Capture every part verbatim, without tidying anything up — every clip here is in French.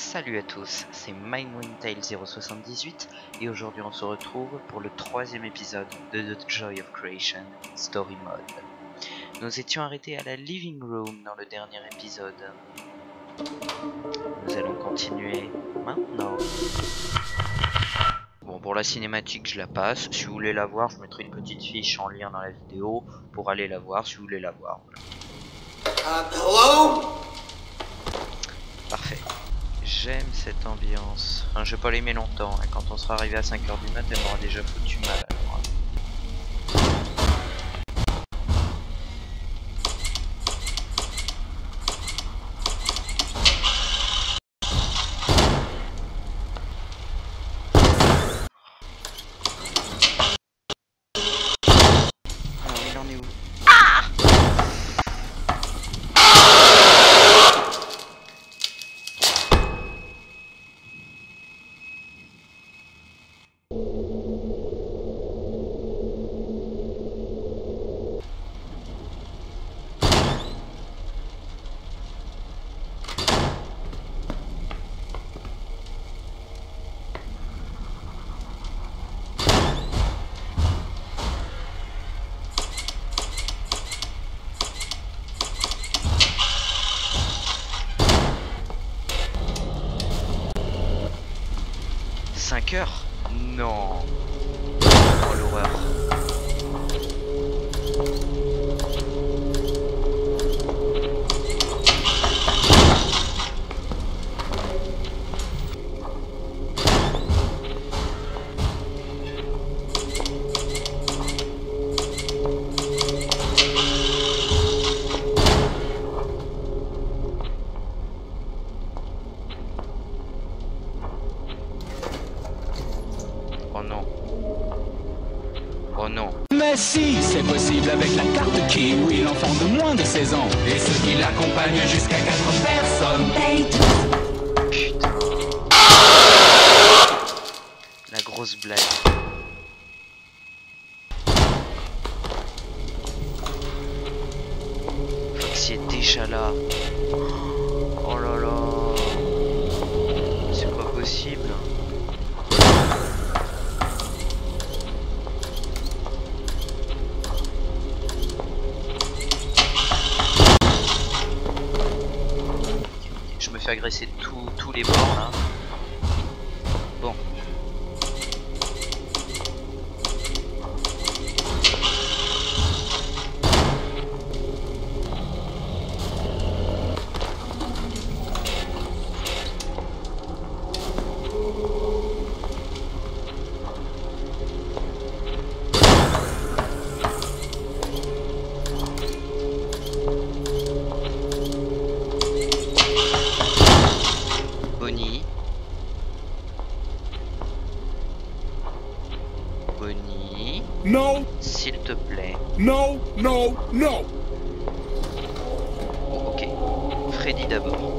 Salut à tous, c'est Mindwindtail zéro soixante-dix-huit et aujourd'hui on se retrouve pour le troisième épisode de The Joy of Creation Story Mode. Nous étions arrêtés à la Living Room dans le dernier épisode. Nous allons continuer maintenant. Bon, pour la cinématique je la passe, si vous voulez la voir je mettrai une petite fiche en lien dans la vidéo pour aller la voir si vous voulez la voir. Uh, hello? Parfait. J'aime cette ambiance. Enfin, je vais pas l'aimer longtemps. Hein. Quand on sera arrivé à cinq heures du mat, elle m'aura déjà foutu mal. Alors. Alors, il en est où? Ah! cinq heures? Non. Oh l'horreur. Oh non. Oh non. Mais si, c'est possible avec la carte Kiwi, l'enfant de moins de seize ans et ceux qui l'accompagnent jusqu'à quatre personnes. Putain. La grosse blague. Foxy est déjà là. Oh là là. C'est pas possible. Je me fais agresser de tout, tous les bords là. Bon. Bonnie. Bonnie. No, S'il te plaît. no, no, no. Oh, ok. Freddy d'abord.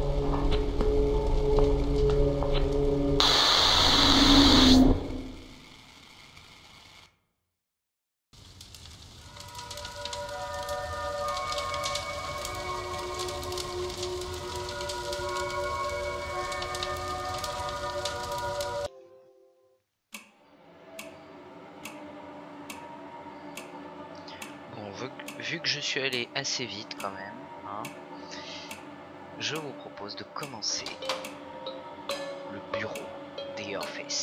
Bon, vu, vu que je suis allé assez vite quand même, hein, je vous propose de commencer le bureau, The Office.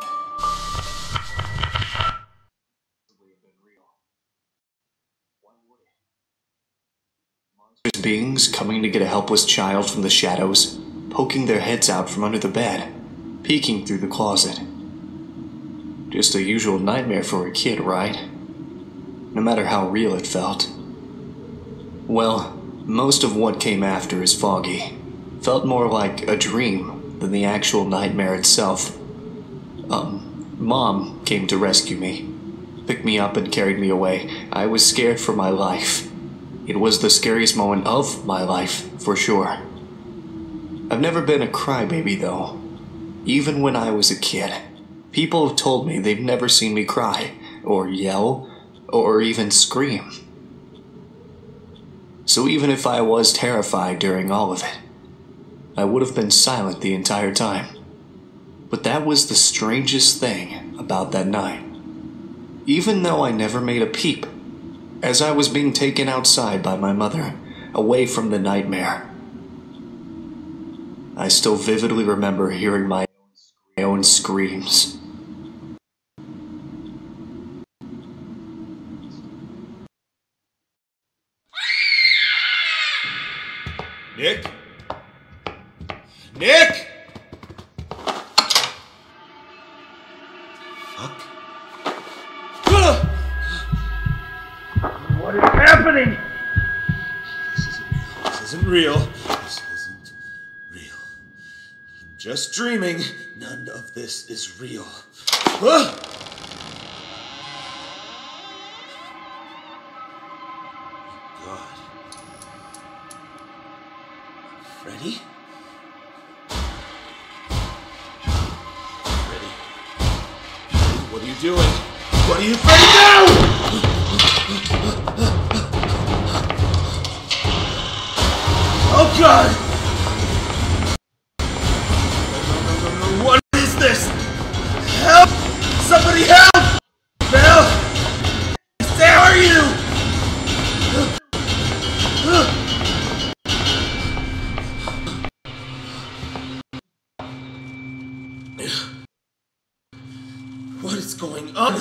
Beings coming to get a helpless child from the shadows, poking their heads out from under the bed, peeking through the closet. Just a usual nightmare for a kid, right? No matter how real it felt. Well, most of what came after is foggy. Felt more like a dream than the actual nightmare itself. Um, Mom came to rescue me. Picked me up and carried me away. I was scared for my life. It was the scariest moment of my life, for sure. I've never been a crybaby, though. Even when I was a kid. People have told me they've never seen me cry, or yell, or even scream. So even if I was terrified during all of it, I would have been silent the entire time. But that was the strangest thing about that night. Even though I never made a peep, as I was being taken outside by my mother, away from the nightmare, I still vividly remember hearing my own screams. Nick? Nick? Fuck. What is happening? This isn't real. This isn't real. I'm just dreaming. None of this is real. Ah! God. Freddy? Freddy? What are you doing? What are you, Freddy? No! Oh God! No, no, no, no, what is this? Help! Somebody help! Belle! Where are you? What is going on?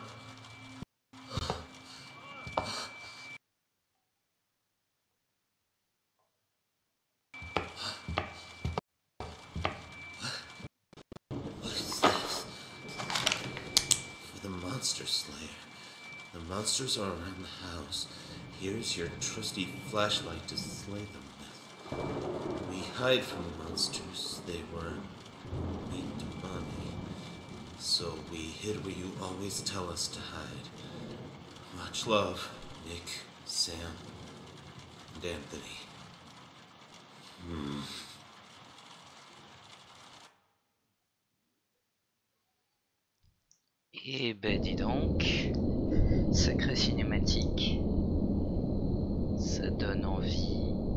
What is this? For the Monster Slayer. The monsters are around the house. Here's your trusty flashlight to slay them with. We hide from the monsters. They were weak to money. So we hid where you always tell us to hide. Much love, Nick, Sam, and Anthony. Hmm. Eh ben dis donc, sacrée cinématique, ça donne envie.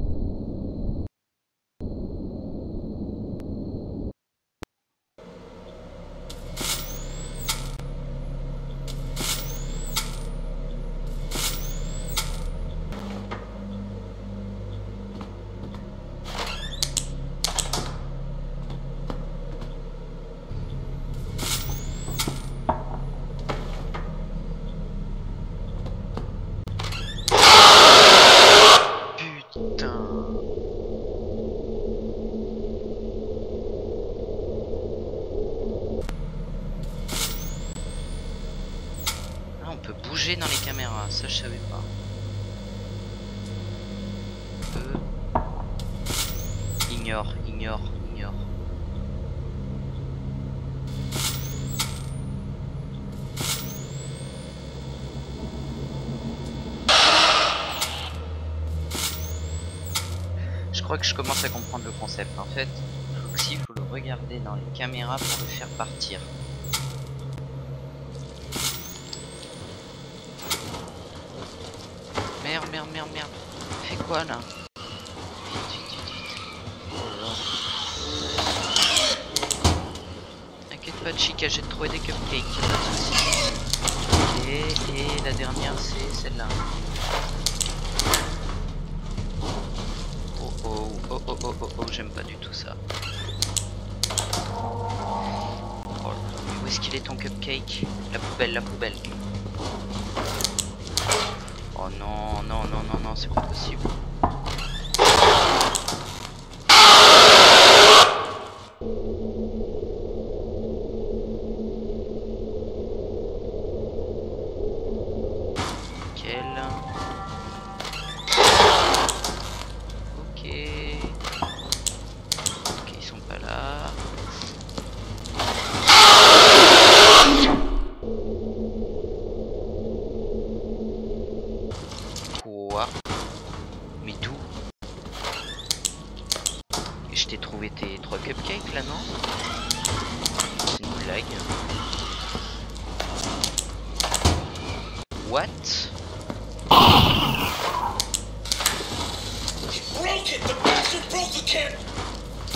Dans les caméras, ça je savais pas. Euh... Ignore, ignore, ignore. Je crois que je commence à comprendre le concept. En fait, Foxy, il faut le regarder dans les caméras pour le faire partir. Merde, merde, merde, merde. Fais quoi là? Vite, vite, vite, vite. Oh là là. T'inquiète pas, Chica, j'ai trouvé des cupcakes, pas de soucis. Ok, et la dernière, c'est celle-là. Oh oh, oh oh oh oh oh, j'aime pas du tout ça. Oh là là, mais où est-ce qu'il est ton cupcake? La poubelle, la poubelle. Oh non, non, non, non, non, c'est pas possible. Nickel. Ok. Ok, ils sont pas là. Quoi? Mais d'où? Et je t'ai trouvé tes trois cupcakes là, non? C'est une blague. What? Broke it! The bastard broke the can!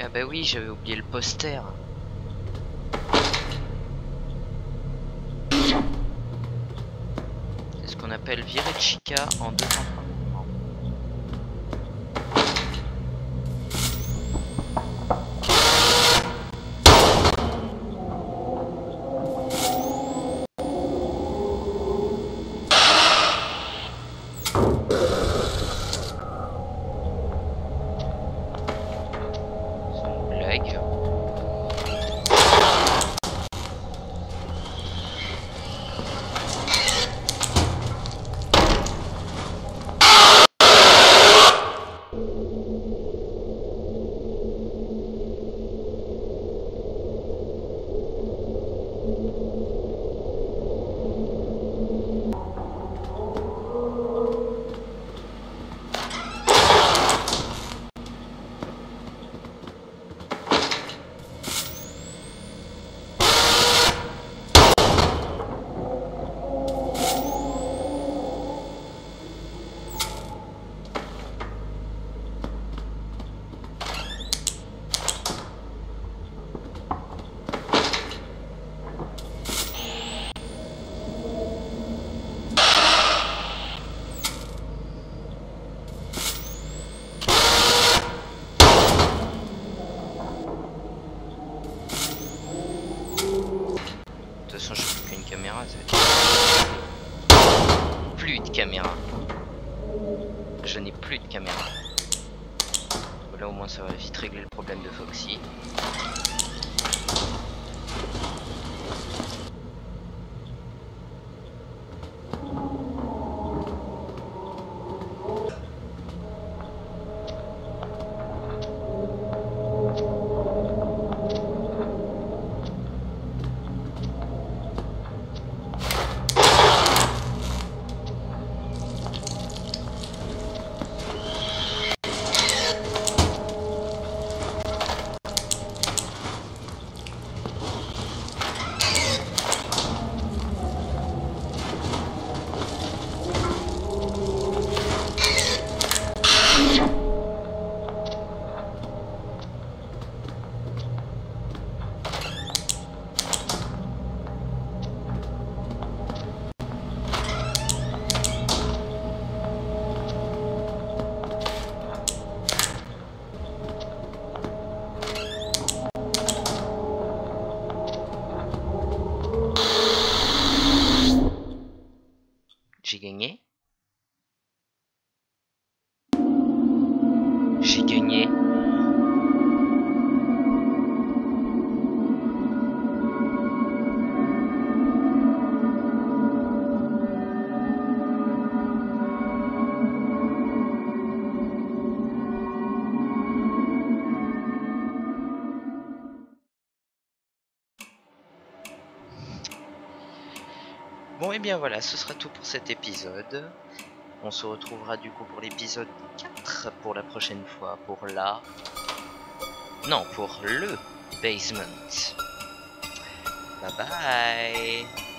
bah oui, j'avais oublié le poster. C'est ce qu'on appelle virer de Chica en deux cent trente mouvements. De toute façon, je n'ai plus qu'une caméra, ça va être... Plus de caméra. Je n'ai plus de caméra. Là au moins ça va vite régler le problème de Foxy. J'ai gagné. J'ai gagné. Bon et bien voilà, ce sera tout pour cet épisode. On se retrouvera du coup pour l'épisode quatre pour la prochaine fois, pour la... Non, pour le basement. Bye bye.